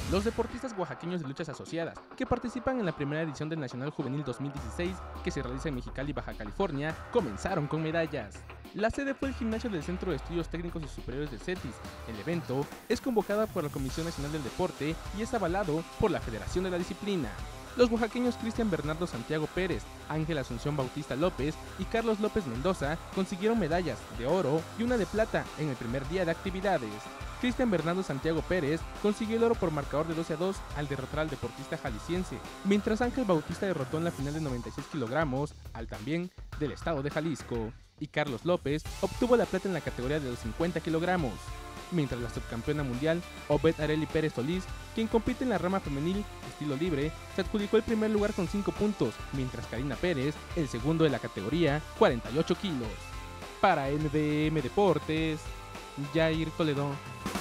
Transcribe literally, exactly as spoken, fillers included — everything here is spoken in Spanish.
Los deportistas oaxaqueños de luchas asociadas, que participan en la primera edición del Nacional Juvenil dos mil dieciséis, que se realiza en Mexicali, Baja California, comenzaron con medallas. La sede fue el gimnasio del Centro de Estudios Técnicos y Superiores de CETIS. El evento es convocado por la Comisión Nacional del Deporte y es avalado por la Federación de la Disciplina. Los oaxaqueños Cristian Bernardo Santiago Pérez, Ángel Asunción Bautista López y Carlos López Mendoza consiguieron medallas de oro y una de plata en el primer día de actividades. Cristian Bernardo Santiago Pérez consiguió el oro por marcador de doce a dos al derrotar al deportista jalisciense, mientras Ángel Bautista derrotó en la final de noventa y seis kilogramos al también del estado de Jalisco, y Carlos López obtuvo la plata en la categoría de los cincuenta kilogramos. Mientras la subcampeona mundial, Obed Areli Pérez Solís, quien compite en la rama femenil estilo libre, se adjudicó el primer lugar con cinco puntos, mientras Karina Pérez, el segundo de la categoría, cuarenta y ocho kilos. Para N D M Deportes, Jair Toledo.